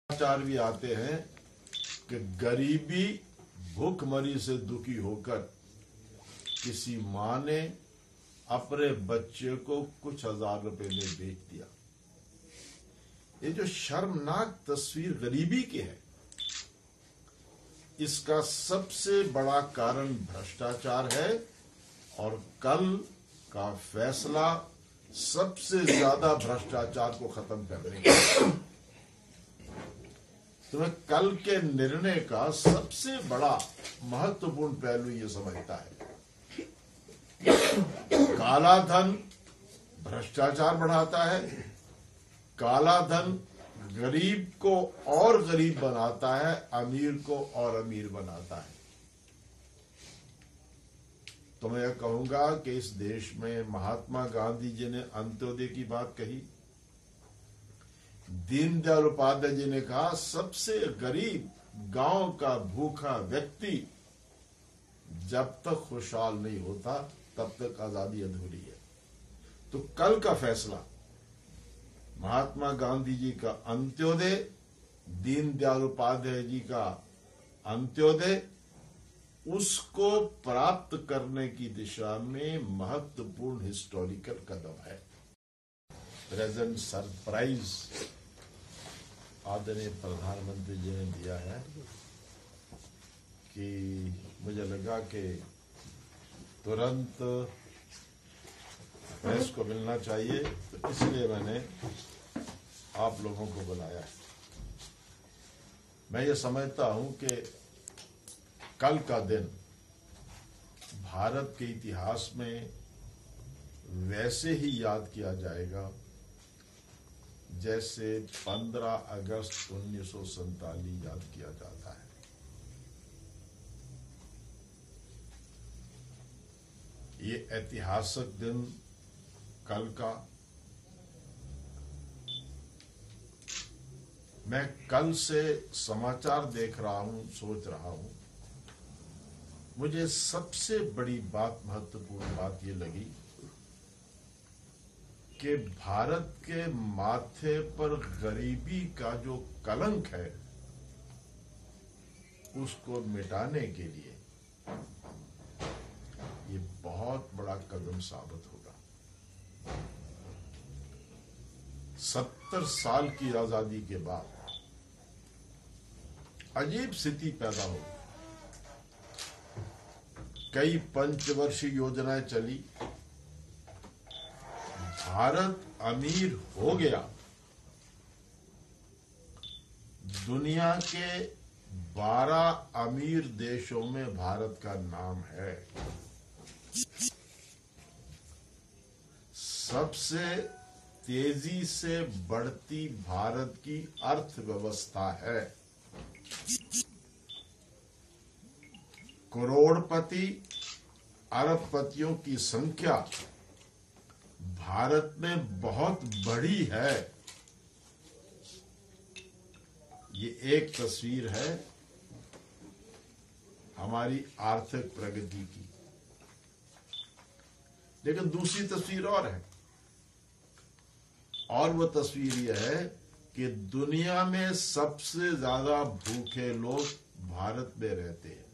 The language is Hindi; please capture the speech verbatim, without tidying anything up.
समाचार भी आते हैं कि गरीबी भूखमरी से दुखी होकर किसी मां ने अपने बच्चे को कुछ हजार रुपए में बेच दिया। ये जो शर्मनाक तस्वीर गरीबी की है, इसका सबसे बड़ा कारण भ्रष्टाचार है और कल का फैसला सबसे ज्यादा भ्रष्टाचार को खत्म करने का। तो मैं कल के निर्णय का सबसे बड़ा महत्वपूर्ण पहलू ये समझता है, काला धन भ्रष्टाचार बढ़ाता है, काला धन गरीब को और गरीब बनाता है, अमीर को और अमीर बनाता है। तो मैं कहूंगा कि इस देश में महात्मा गांधी जी ने अंत्योदय की बात कही, दीनदयाल उपाध्याय जी ने कहा सबसे गरीब गांव का भूखा व्यक्ति जब तक खुशहाल नहीं होता तब तक आजादी अधूरी है। तो कल का फैसला महात्मा गांधी जी का अंत्योदय, दीनदयाल उपाध्याय जी का अंत्योदय, उसको प्राप्त करने की दिशा में महत्वपूर्ण हिस्टोरिकल कदम है। प्रेजेंट सरप्राइज आदरणीय प्रधानमंत्री जी ने दिया है कि मुझे लगा कि तुरंत प्रेस को मिलना चाहिए, तो इसलिए मैंने आप लोगों को बुलाया है। मैं ये समझता हूं कि कल का दिन भारत के इतिहास में वैसे ही याद किया जाएगा जैसे पंद्रह अगस्त उन्नीस सौ सैंतालीस याद किया जाता है। ये ऐतिहासिक दिन कल का, मैं कल से समाचार देख रहा हूं, सोच रहा हूं, मुझे सबसे बड़ी बात, महत्वपूर्ण बात ये लगी कि भारत के माथे पर गरीबी का जो कलंक है उसको मिटाने के लिए ये बहुत बड़ा कदम साबित होगा। सत्तर साल की आजादी के बाद अजीब स्थिति पैदा हो, कई पंचवर्षीय योजनाएं चली, भारत अमीर हो गया, दुनिया के बारह अमीर देशों में भारत का नाम है, सबसे तेजी से बढ़ती भारत की अर्थव्यवस्था है, करोड़पति अरबपतियों की संख्या भारत में बहुत बड़ी है। ये एक तस्वीर है हमारी आर्थिक प्रगति की, लेकिन दूसरी तस्वीर और है, और वो तस्वीर यह है कि दुनिया में सबसे ज्यादा भूखे लोग भारत में रहते हैं।